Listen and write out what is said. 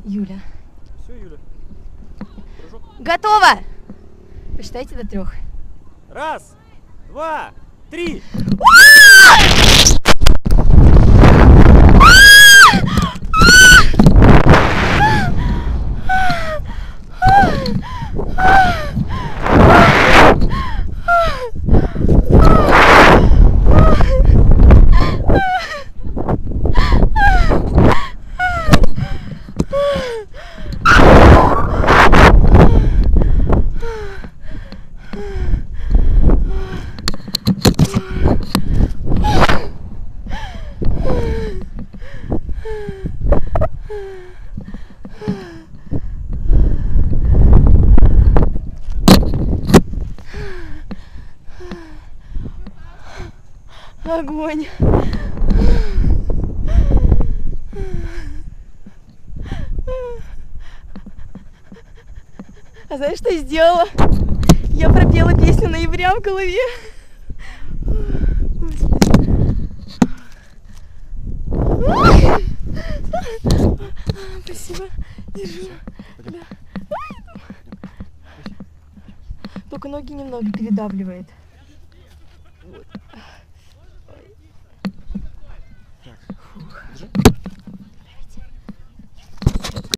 Юля. Все, Юля. Прыжок. Готово! Посчитайте до 3. 1, 2, 3. Огонь. А знаешь, что я сделала? Я пропела песню ноября в голове. Спасибо. Держу. Да. Только ноги немного передавливает. Вот.